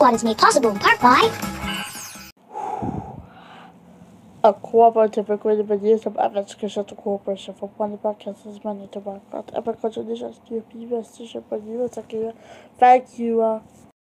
Squad is made possible in part by a cooperative agreement with use of Evans Consulting Corporation for one podcast is money to work with. Epic contributions to your previous station for you. Thank you.